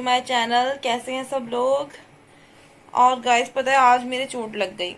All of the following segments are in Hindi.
To my channel. कैसे हैं सब लोग। और गाइस पता है आज मेरे चोट लग गई,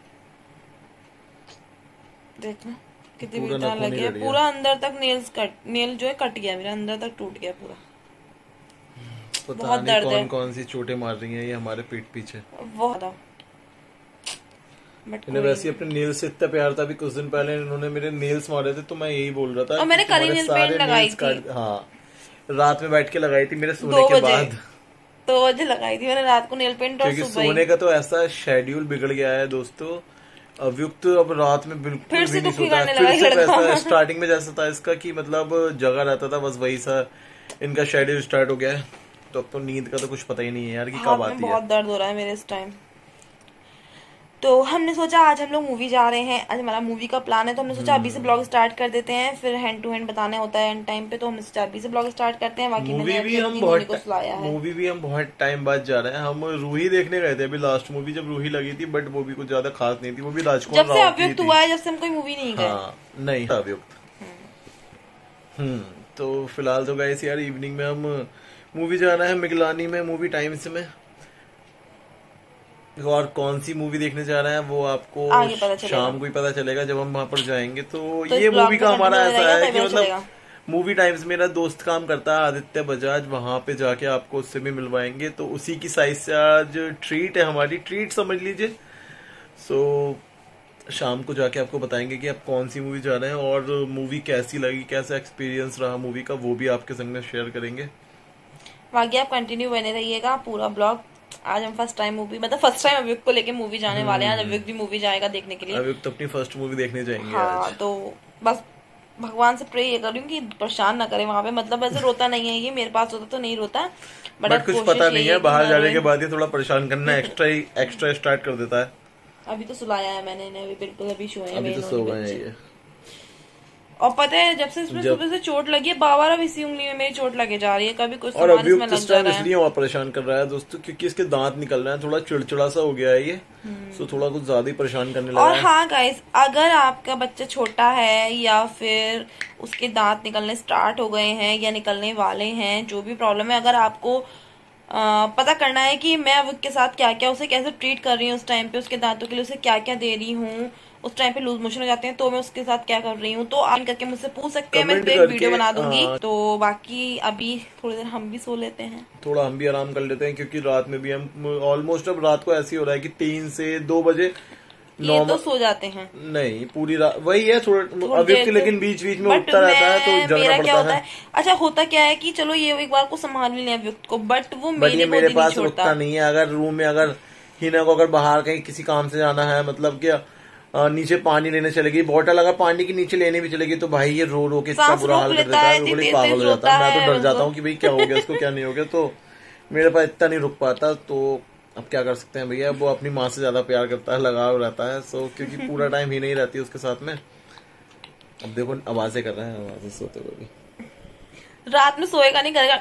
देखना कितनी बुरी तरह लगी है। पूरा अंदर तक नेल जो है कट गया, मेरा अंदर तक टूट गया पूरा। पता बहुत नहीं दर्द कौन है। कौन सी चोटें मार रही हैं ये हमारे पीठ पीछे। बहुत ज्यादा। इन्हें वैसे अपने नेल्स से इतना प्यार था, भी कुछ दिन पहले इन्होंने मेरे नेल्स मारे थे तो मैं यही बोल रहा था और मैंने करी नेल पेंट लगाई थी। हाँ, रात में बैठ के लगाई थी मेरे सोने 2 के बजे बाद। 2 बजे लगाई थी मैंने रात को नेल पेंट। और क्योंकि सुबह सोने का तो ऐसा शेड्यूल बिगड़ गया है दोस्तों, अभियुक्त अब रात में बिल्कुल भी नहीं सोता है। फिर से वैसा स्टार्टिंग में जैसा था इसका कि मतलब जगह रहता था, बस वही सा इनका शेड्यूल स्टार्ट हो गया है। तो अब तो नींद का तो कुछ पता ही नहीं है यार कि कब आती है। बहुत दर्द हो रहा है मेरे इस टाइम। तो हमने सोचा आज हम लोग मूवी जा रहे हैं, आज हमारा मूवी का प्लान है। तो हमने सोचा अभी से ब्लॉग स्टार्ट कर देते हैं, फिर हैंड टू हैंड बताने होता है एंड टाइम पे। तो हमने सोचा अभी से ब्लॉग स्टार्ट करते हैं। बाकी मूवी भी हम बहुत टाइम बाद जा रहे हैं। हम रूही देखने गए थे अभी, लास्ट मूवी जब रूही लगी थी, बट वो भी कुछ ज्यादा खास नहीं थी। वो भी राजकुमार जब से अभियुक्त हुआ है, जब से हम कोई मूवी नहीं गए। हाँ, नहीं अभियुक्त। तो फिलहाल तो गाइस यार इवनिंग में हम मूवी जाना है मिगलानी में, मूवी टाइम्स में। और कौन सी मूवी देखने जा रहे हैं वो आपको शाम को ही पता चलेगा जब हम वहां पर जाएंगे। तो ये मूवी का हमारा ऐसा है कि मतलब मूवी टाइम्स मेरा दोस्त काम करता है आदित्य बजाज, वहां पे जाके आपको उससे भी मिलवाएंगे। तो उसी की साइड से आज ट्रीट है, हमारी ट्रीट समझ लीजिए। सो शाम को जाके आपको बताएंगे कि आप कौन सी मूवी जा रहे हैं और मूवी कैसी लगी, कैसा एक्सपीरियंस रहा मूवी का, वो भी आपके संग में शेयर करेंगे। बाकी आप कंटिन्यू बने रहिएगा पूरा ब्लॉग। आज हम फर्स्ट टाइम फर्स्ट टाइम अभियुक्त को लेके मूवी जाने वाले हैं। आज अभियुक्त भी मूवी जाएगा देखने के लिए। अभियुक्त अपनी फर्स्ट मूवी देखने जाएंगे हाँ, आज। तो बस भगवान से प्रे ये करूँ कि परेशान ना करे वहां पे। मतलब ऐसे रोता नहीं है ये, मेरे पास होता तो नहीं रोता, बट कुछ पता नहीं है, बाहर जाने के बाद ये थोड़ा परेशान करना एक्स्ट्रा स्टार्ट कर देता है। अभी तो सुलाया है मैंने इन्हें, अभी बिल्कुल अभी सोए हैं, अभी तो सो गए हैं ये। और पता है जब से इसमें सुबह से चोट लगी है, बार अब इसी उंगली में मेरी चोट लगे जा रही है। कभी कुछ और अभियुक्त इस टाइम इसलिए और परेशान कर रहा है दोस्तों क्योंकि इसके दांत निकल रहे हैं, थोड़ा चिड़चिड़ा सा हो गया है ये। सो थोड़ा कुछ ज्यादा ही परेशान करने लगा और हाँ गाइस, अगर आपका बच्चा छोटा है या फिर उसके दांत निकलने स्टार्ट हो गए हैं या निकलने वाले हैं, जो भी प्रॉब्लम है, अगर आपको पता करना है कि मैं अब उसके साथ क्या क्या उसे कैसे ट्रीट कर रही हूँ, उस टाइम पे उसके दांतों के लिए उसे क्या क्या दे रही हूँ, उस टाइम पे लूज मोशन हो जाते हैं तो मैं उसके साथ क्या कर रही हूँ, तो आप करके मुझसे पूछ सकते हैं। मैं एक वीडियो बना दूंगी। तो बाकी अभी थोड़ी देर हम भी सो लेते हैं, थोड़ा हम भी आराम कर लेते हैं क्योंकि रात में भी हम ऑलमोस्ट अब रात को ऐसे ही हो रहा है कि 3 से 2 बजे ये तो सो जाते हैं। नहीं पूरी रात वही है, थोड़ा अभियुक्त लेकिन बीच बीच में उठता रहता है तो जगना पड़ता है। अच्छा होता क्या है कि चलो ये एक बार को संभाल भी लें अभियुक्त को, बट वो मेरे पास उठता नहीं है। अगर रूम में अगर हिना को अगर बाहर कहीं किसी काम से जाना है, मतलब कि नीचे पानी लेने चलेगी, बॉटल अगर पानी की नीचे लेने भी चलेगी तो भाई ये रो रो के इसका बुरा हाल कर देता है, वो बड़ी पागल हो जाता है। मैं तो डर जाता हूँ कि भाई क्या हो गया उसको, क्या नहीं हो गया। तो मेरे पास इतना नहीं रुक पाता, तो अब क्या कर सकते हैं भैया। वो अपनी माँ से ज्यादा प्यार करता है, लगाव रहता है। सो क्योंकि पूरा टाइम ही नहीं रहती उसके साथ में। अब देखो आवाजें कर रहे हैं, आवाजें सोते हुए भी। रात में सोएगा नहीं, करेगा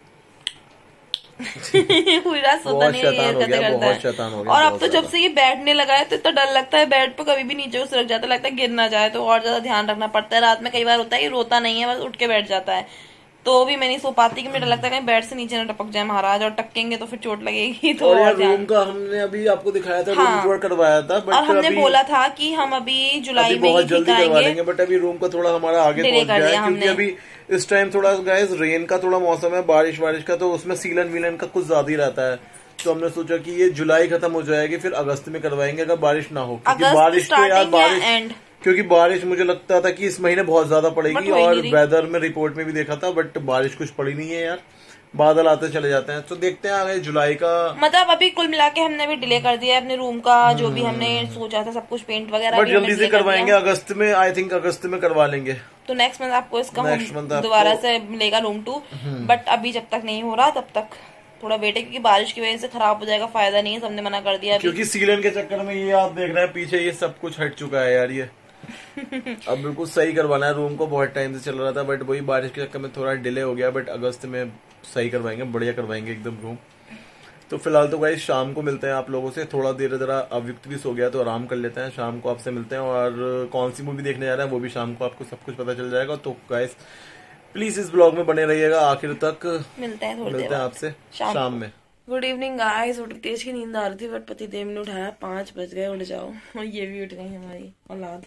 पूरी रात सोता नहीं है। और अब तो जब से ये बैठने लगा है तो इतना डर लगता है, बेड पे कभी भी नीचे उसे रख जाता, लगता है गिर ना जाए, तो और ज्यादा ध्यान रखना पड़ता है। रात में कई बार होता है ये रोता नहीं है, बस उठ के बैठ जाता है, तो भी मैं नहीं सो पाती कि मुझे डर लगता है कहीं बेड से नीचे ना टपक जाए महाराज, और टपकेंगे तो फिर चोट लगेगी। तो और रूम का हमने अभी आपको दिखाया था, रूम टूर करवाया था, बट और हमने बोला था कि हम अभी जुलाई में बहुत जल्दी करवा लेंगे, बट अभी रूम का थोड़ा हमारा आगे पहुंच गया है क्योंकि अभी इस टाइम थोड़ा गाइस रेन का थोड़ा मौसम है, बारिश का, तो उसमें सीलन वीलन का कुछ ज्यादा ही रहता है। तो हमने सोचा कि ये जुलाई खत्म हो जाएगी, फिर अगस्त में करवाएंगे अगर बारिश ना हो, क्योंकि बारिश तो यार क्योंकि बारिश मुझे लगता था कि इस महीने बहुत ज्यादा पड़ेगी, और वेदर में रिपोर्ट में भी देखा था, बट बारिश कुछ पड़ी नहीं है यार, बादल आते चले जाते हैं। तो देखते हैं आगे जुलाई का, मतलब अभी कुल मिला के हमने भी डिले कर दिया है अपने रूम का, जो भी हमने सोचा था सब कुछ पेंट वगैरह, बट जल्दी से करवाएंगे अगस्त में, आई थिंक अगस्त में करवा लेंगे। तो नेक्स्ट मंथ आपको इसका दोबारा से मिलेगा रूम 2, बट अभी जब तक नहीं हो रहा तब तक थोड़ा वेट है, क्योंकि बारिश की वजह से खराब हो जाएगा, फायदा नहीं है, सबने मना कर दिया। क्योंकि सीलन के चक्कर में ये आप देख रहे हैं पीछे ये सब कुछ हट चुका है यार ये। अब बिल्कुल सही करवाना है रूम को, बहुत टाइम से चल रहा था, बट वही बारिश के चक्कर में थोड़ा डिले हो गया, बट अगस्त में सही करवाएंगे, बढ़िया करवाएंगे एकदम रूम। तो फिलहाल तो गाइस शाम को मिलते हैं आप लोगों से, थोड़ा देर जरा अभियुक्त भी सो गया तो आराम कर लेते हैं, शाम को आपसे मिलते हैं। और कौन सी मूवी देखने जा रहे हैं वो भी शाम को आपको सब कुछ पता चल जाएगा। तो गाइस प्लीज इस ब्लॉग में बने रहिएगा आखिर तक। मिलते हैं थोड़ी मिलते हैं आपसे शाम में। Good evening guys. उठ तेज की नींद आ रही थी बट पति देव ने उठाया, 5 बज गए, उठ जाओ। और ये भी उठ गई हमारी औलाद।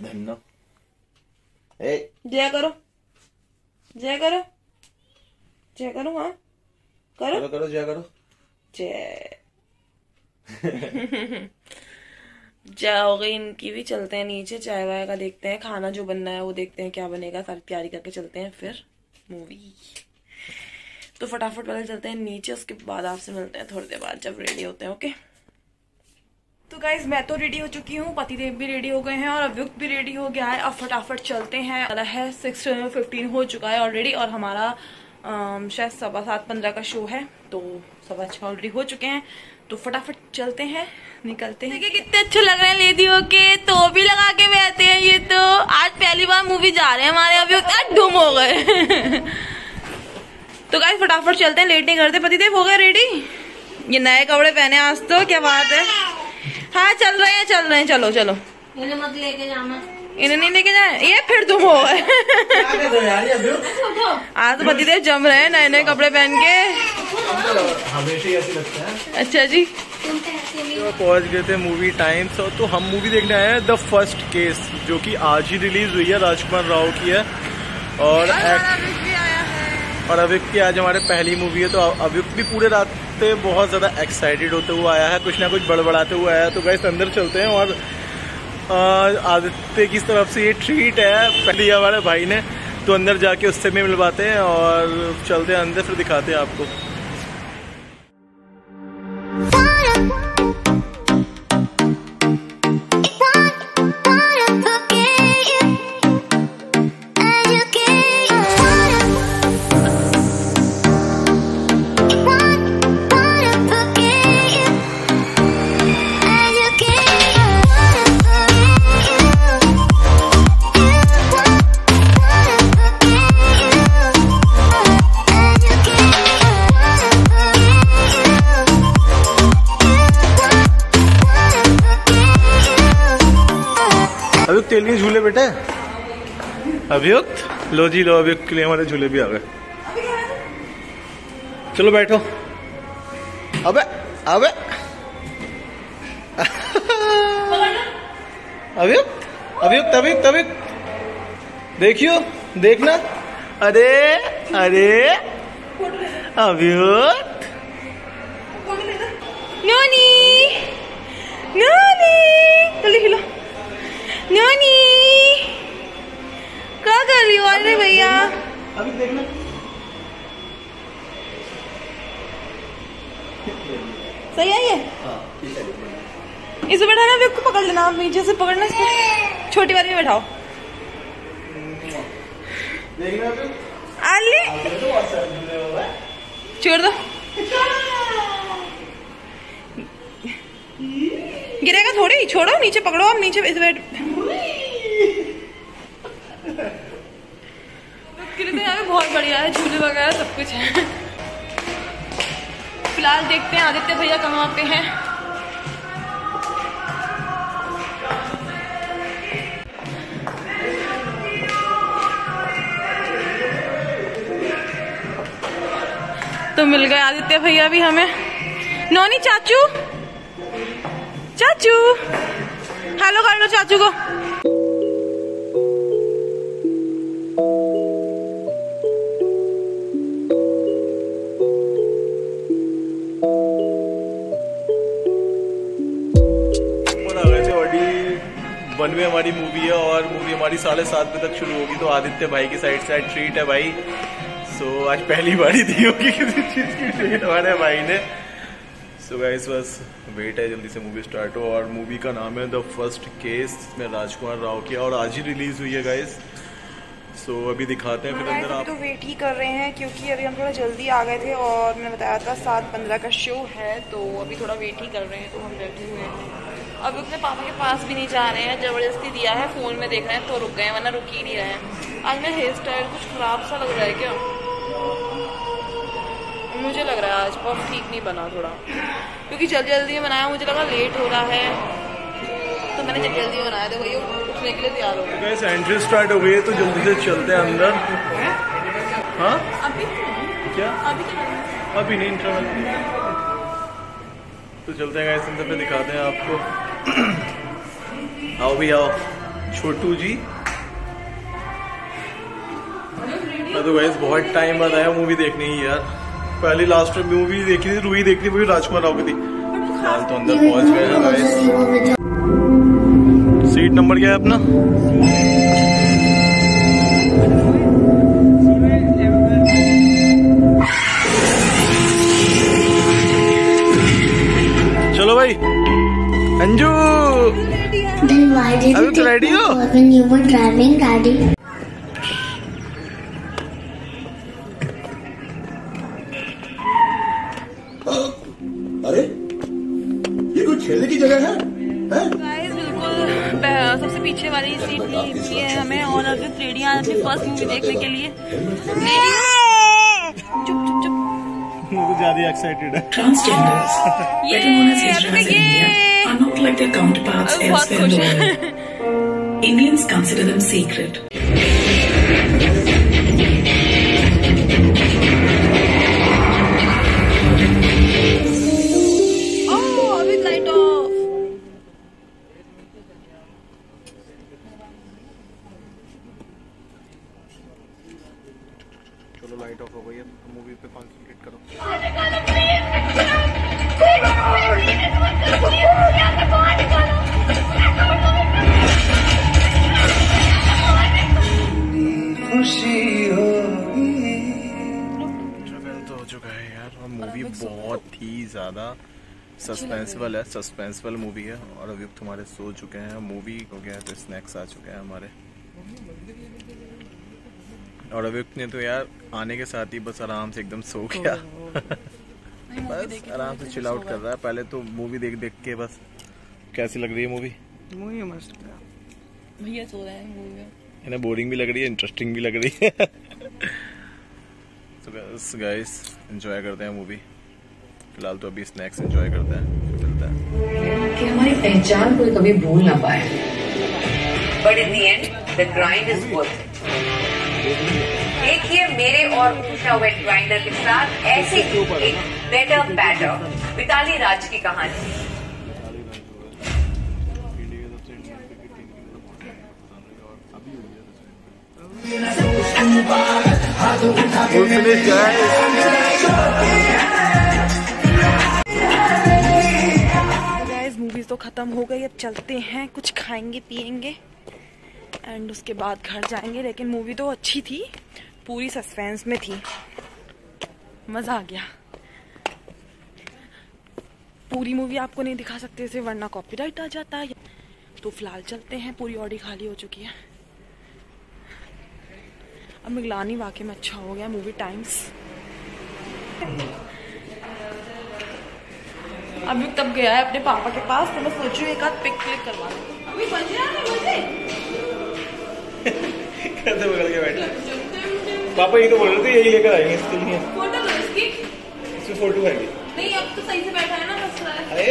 जय करो, जय करो, जय करो। हाँ करो करो जय करो, जय। जय हो गई इनकी भी। चलते हैं नीचे, चाय वाय का देखते हैं, खाना जो बनना है वो देखते हैं क्या बनेगा, सारी तैयारी करके चलते हैं फिर मूवी। तो फटाफट वाले चलते हैं नीचे, उसके बाद आपसे मिलते हैं थोड़ी देर बाद जब रेडी होते हैं। ओके तो गाइज मैं तो रेडी हो चुकी हूँ, पतिदेव भी रेडी हो गए हैं और अभियुक्त भी रेडी हो गया है। अब फटाफट चलते हैं। 6:15 हो चुका है ऑलरेडी और हमारा शायद 7:15 का शो है, तो 6:15 ऑलरेडी हो चुके हैं। तो फटाफट चलते हैं, निकलते हैं। देखिए कितने अच्छे लग रहे हैं लेडी होके, तो भी लगा के बैठे हैं। ये तो आज पहली बार मूवी जा रहे हैं हमारे अभियुक्त, डूम हो गए। तो गाइस फटाफट चलते हैं, लेट नहीं करते। पतिदेव हो गए रेडी, ये नए कपड़े पहने आज तो, क्या बात है। हाँ चल रहे हैं, चलो चलो। इन्हें मत लेके जाना, इन्हें नहीं लेके जाए, ये फिर तुम हो गए। आज तो पतिदेव जम रहे हैं नए नए कपड़े पहन के, हमेशा ऐसे लगता है। अच्छा जी तो पहुंच गए थे मूवी टाइम। तो हम मूवी देखने आए हैं द फर्स्ट केस, जो कि आज ही रिलीज हुई है, राजकुमार राव की है। और अभियुक्त की आज हमारे पहली मूवी है, तो अभियुक्त भी पूरे रात पे बहुत ज्यादा एक्साइटेड होते हुए आया है, कुछ ना कुछ बड़बड़ाते हुए आया है। तो गाइस अंदर चलते हैं और आदित्य की तरफ से ये ट्रीट है पहले हमारे भाई ने, तो अंदर जाके उससे भी मिलवाते हैं और चलते हैं अंदर, फिर दिखाते हैं आपको। अभियुक्त तेल के झूले बेटे, अभियुक्त लो जी लो, अभियुक्त के लिए हमारे झूले भी आ गए। चलो बैठो। अबे अबे अभियुक्त अभियुक्त अभियुक्त अभियुक्त देखियो, देखना। अरे अरे अभियुक्त, नोनी नोनी जल्दी खिलो। नोनी क्या कर रही हो? अरे भैया अभी देखना। सही है ये? इसे बैठाना, अभी को पकड़ लेना, आप नीचे से पकड़ना, छोटी वाली में बैठाओ। आली छोड़ दो, गिरेगा थोड़ी, छोड़ो, नीचे पकड़ो, आप नीचे इस बैठ। यहाँ पे बहुत बढ़िया है, झूले वगैरह सब कुछ है। फिलहाल देखते हैं आदित्य भैया कहाँ पे हैं। तो मिल गए आदित्य भैया भी हमें। नोनी चाचू, चाचू हेलो कर लो चाचू को। वन में हमारी मूवी है और मूवी हमारी 7:30 बजे तक शुरू होगी, तो आदित्य भाई की साइड से ट्रीट है भाई। सो आज पहली बारी दी होगी किसी चीज की ट्रीट हमारे भाई ने। सो गाइस बस वेट है जल्दी से मूवी स्टार्ट हो, और मूवी का नाम है द फर्स्ट केस, जिसमें राजकुमार राव की, और आज ही रिलीज हुई है गाइस। सो अभी दिखाते हैं फिर अंदर। आप तो वेट ही कर रहे हैं क्योंकि अभी हम थोड़ा जल्दी आ गए थे और मैंने बताया था 7:15 का शो है, तो अभी थोड़ा वेट ही कर रहे हैं। तो हम बैठे हुए हैं, अभी अपने पापा के पास भी नहीं जा रहे हैं, जबरदस्ती दिया है, फोन में देख रहे हैं तो रुक गए, वरना रुक ही नहीं रहे हैं। आज मेरा हेयर स्टाइल कुछ खराब सा लग रहा है क्या? मुझे लग रहा है आज पफ ठीक नहीं बना थोड़ा, क्योंकि जल्दी जल्दी में बनाया, मुझे लगा लेट हो रहा है तो मैंने जल्दी जल्दी में बनाया। तो वही उठने के लिए तैयार हो गए। एंट्री स्टार्ट हो गई है तो जल्दी से चलते हैं अंदर। हाँ अभी क्या अभी क्या अभी नहीं, इंटरवल। तो चलते हैं गाइस, अंदर पे दिखाते हैं आपको। आओ भी आओ छोटू जी। तो गाइस बहुत टाइम बाद आया मूवी देखने ही यार। पहली लास्ट में मूवी देखी थी, रूही देखी थी, राजकुमार राव की थी। हाल तो अंदर पहुंच गए हैं गाइस। सीट नंबर क्या है अपना? चलो भाई अंजू, अभी तो रेडी हो? अरे ये कोई खेलने की जगह है? गाइस बिल्कुल सबसे पीछे वाली सीट ली है हमें, और अभी रेडी है अपनी फर्स्ट मूवी देखने के लिए। चुप चुप चुप, वो ज्यादा एक्साइटेड है। Transgenders, better known as Hijras in India, are not like their counterparts elsewhere in the world. Indians consider them sacred. अभी लाइट ऑफ। चलो लाइट ऑफ हो गई है, मूवी पे कॉन्सेंट्रेट करो। तो हो चुका है यार, और मूवी बहुत ही ज्यादा सस्पेंसफुल है, सस्पेंसफुल मूवी है। और अभी तुम्हारे सो चुके हैं, मूवी हो गया तो स्नैक्स आ चुके हैं हमारे। और अभियुक्त ने तो यार आने के साथ ही बस आराम से एकदम सो गया। बस आराम से चिल आउट कर रहा है। पहले तो मूवी देख देख के बस। कैसी लग रही है मूवी? मूवी मस्त है भैया, सो रहे हैं मूवी में। इन्हें बोरिंग भी लग रही है, इंटरेस्टिंग भी लग रही है। तो गाइस एंजॉय करते हैं मूवी। फिलहाल तो अभी स्नैक्स एंजॉय करते हैं, फिर मिलता है। कि हमारी पहचान कोई कभी भूल ना पाए, but in the end the grind is worth it. देखिए मेरे और उषा वेट ग्राइंडर के साथ ऐसी एक बेटर बैटर मिताली राज की कहानी। गाइस मूवीज तो खत्म हो गई, अब चलते हैं कुछ खाएंगे पिएंगे एंड उसके बाद घर जाएंगे। लेकिन मूवी तो अच्छी थी, पूरी सस्पेंस में थी, मजा आ गया। पूरी मूवी आपको नहीं दिखा सकते थे वरना कॉपीराइट आ जाता है। तो फिलहाल चलते हैं, पूरी ऑडी खाली हो चुकी है। अब मिगलानी वाकई में अच्छा हो गया मूवी टाइम्स। अभी तब गया है अपने पापा के पास, तो मैं सोच रही हूँ एक आध पिक क्लिक करवा लूं। अभी बजे आ रहे बजे कैसे बगल के बैठे पापा? ये तो बोल रहे थे यही लेकर आएंगे इसके लिए। फोटो लो इसकी। इसमें फोटो आएगी नहीं, अब तो सही से बैठा है ना, बस अरे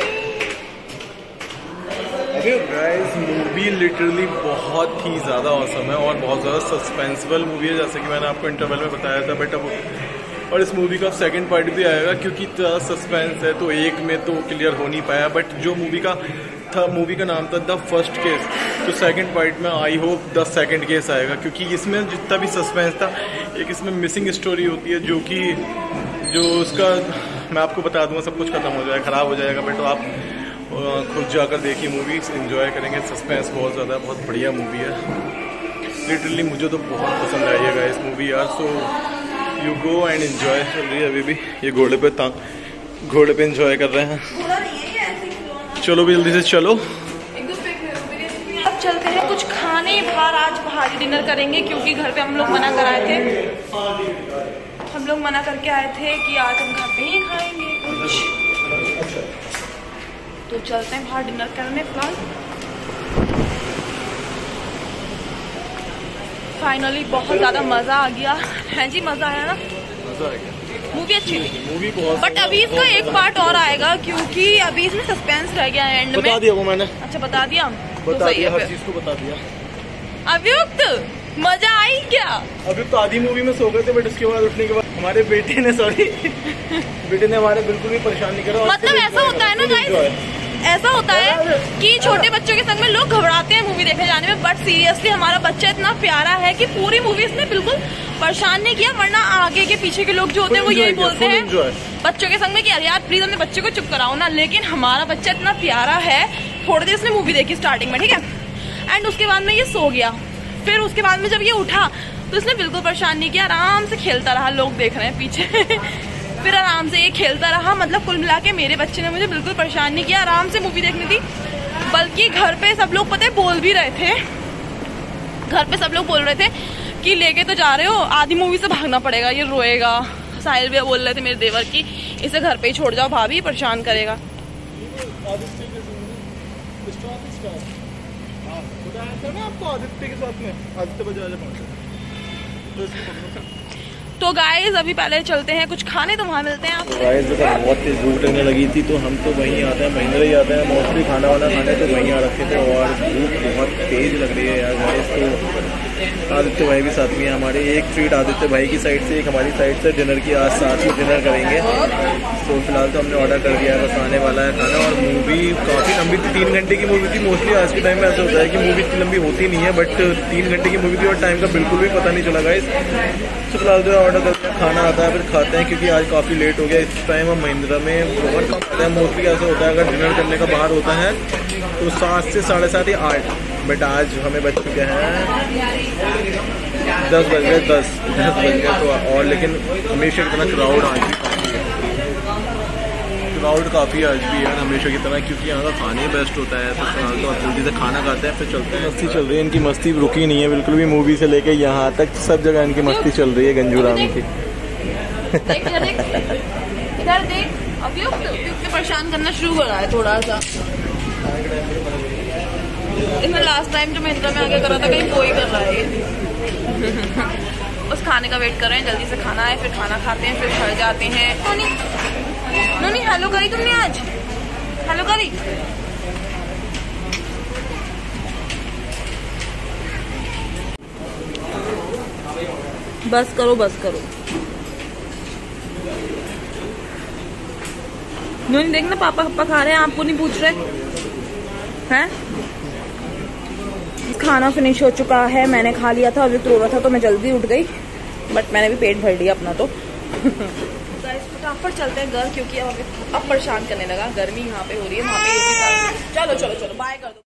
गाइस मूवी लिटरली बहुत ही ज़्यादा औसम है और बहुत ज़्यादा सस्पेंसफुल मूवी है, जैसे कि मैंने आपको इंटरवल में बताया था। बट अब और इस मूवी का सेकंड पार्ट भी आएगा, क्योंकि इतना सस्पेंस है तो एक में तो क्लियर हो नहीं पाया। बट जो मूवी का नाम था द फर्स्ट केस, तो सेकंड पार्ट में I hope the second case आएगा, क्योंकि इसमें जितना भी सस्पेंस था, एक इसमें मिसिंग स्टोरी होती है जो उसका मैं आपको बता दूंगा, सब कुछ खत्म हो जाएगा, खराब हो जाएगा। बट तो आप खुद जाकर देखिए मूवी, एंजॉय करेंगे। सस्पेंस बहुत ज़्यादा, बहुत बढ़िया मूवी है। लिटरली मुझे तो बहुत पसंद आई है इस मूवी यार। So you go and enjoy. चल रही है अभी भी ये घोड़े पे एंजॉय कर रहे हैं। चलो भी जल्दी से चलो। अब चलते हैं कुछ खाने बाहर। आज बाहर डिनर करेंगे, क्योंकि घर पे हम लोग मना कराए थे। हम लोग मना करके आए थे कि आज हम घर पे ही खाएंगे कुछ। तो चलते हैं बाहर डिनर करने। फिलहाल फाइनली बहुत ज्यादा मजा आ गया है जी, मजा आया ना? मजा आ गया। मूवी अच्छी थी, मूवी बहुत। बट अभी इसका एक पार्ट और आएगा, क्योंकि अभी इसमें सस्पेंस रह गया है एंड में। बता दिया वो मैंने। अच्छा बता दिया, बता दिया, हर चीज को बता दिया। अभियुक्त मजा आई क्या? अभी तो आधी मूवी में सो गए थे, बट उसके बाद उठने के बाद हमारे बेटे ने हमारे बिल्कुल भी परेशान नहीं करा। मतलब ऐसा होता है ना गाइस, ऐसा होता है कि छोटे बच्चों के संग में लोग घबराते हैं मूवी देखने जाने में, बट सीरियसली हमारा बच्चा इतना प्यारा है कि पूरी मूवी इसने बिल्कुल परेशान नहीं किया। वरना आगे के पीछे के लोग जो होते हैं वो यही बोलते हैं बच्चों के संग में कि अरे यार प्लीज अपने बच्चे को चुप कराओ ना, लेकिन हमारा बच्चा इतना प्यारा है। थोड़ी देर उसने मूवी देखी स्टार्टिंग में, ठीक है, एंड उसके बाद में ये सो गया। फिर उसके बाद में जब ये उठा तो इसने बिल्कुल परेशान नहीं किया, आराम से खेलता रहा। लोग देख रहे हैं पीछे फिर आराम से ये खेलता रहा। मतलब कुल मिला के मेरे बच्चे ने मुझे बिल्कुल परेशान नहीं किया, आराम से मूवी देखनी थी। बल्कि घर पे सब लोग पता है बोल भी रहे थे, घर पे सब लोग बोल रहे थे कि लेके तो जा रहे हो, आधी मूवी से भागना पड़ेगा, ये रोएगा। साहिल भैया बोल रहे थे मेरे देवर की इसे घर पे ही छोड़ जाओ, भाभी परेशान करेगा। आपको आदित्य के साथ में आदित्य बजाज तो गाइस अभी पहले चलते हैं कुछ खाने, तो वहाँ मिलते हैं आपको। गाइस बहुत तेज भूख लगने लगी थी तो हम तो वहीं आते हैं, महिंद्रा ही आते हैं मोस्टली खाना वाना खाने, तो वहीं आ रखे थे और भूख बहुत तेज लग रही है यार गाइस। तो आदित्य भाई भी साथ में हमारे, एक ट्रीट आदित्य भाई की साइड से एक हमारी साइड से डिनर की, आज साथ में डिनर करेंगे। तो फिलहाल तो हमने ऑर्डर कर दिया है, बस आने वाला है खाना। और मूवी काफ़ी लंबी थी, 3 घंटे की मूवी थी। मोस्टली आज के टाइम में ऐसा होता है कि मूवी इतनी लंबी होती नहीं है, बट 3 घंटे की मूवी थी और टाइम का बिल्कुल भी पता नहीं चला गाइस। तो फिलहाल जो ऑर्डर करते हैं खाना आता है फिर खाते हैं, क्योंकि आज काफ़ी लेट हो गया। इस टाइम हम महिंद्रा में बहुत कम आता है, मोस्टली ऐसा होता है अगर डिनर करने का बाहर होता है तो 7 से 7:30 या 8, बट आज हमें बज चुके हैं 10 बज गए 10 बज गए। तो और लेकिन हमेशा की तरह क्राउड आज भी काफ़ी आज भी यार हमेशा की तरह, क्योंकि यहाँ का खाना ही बेस्ट होता है। तो फिलहाल तो जल्दी से खाना खाते हैं फिर चलते हैं। मस्ती चल रही है इनकी, मस्ती रुकी नहीं है बिल्कुल भी, मूवी से लेके यहाँ तक सब जगह इनकी मस्ती चल रही है गंजूराम की। इधर देख, अभी परेशान करना शुरू हो रहा है थोड़ा सा। इसमें लास्ट टाइम जो महिंद्रा में आगे कर रहा था कहीं कोई कर रहा है उस खाने का वेट कर रहे हैं, जल्दी से खाना है, फिर खाना खाते हैं, फिर घर जाते हैं। नोनी हेलो करी तुमने आज, हेलो करी? बस करो बस करो। नोनी देखना पापा खा रहे हैं, आपको नहीं पूछ रहे हैं। खाना फिनिश हो चुका है, मैंने खा लिया था, अभी रो रहा था तो मैं जल्दी उठ गई, बट मैंने भी पेट भर लिया अपना। तो फटाफट चलते हैं घर, क्योंकि अब परेशान करने लगा। गर्मी यहाँ पे हो रही है, वहाँ पे चलो चलो चलो बाय कर दो।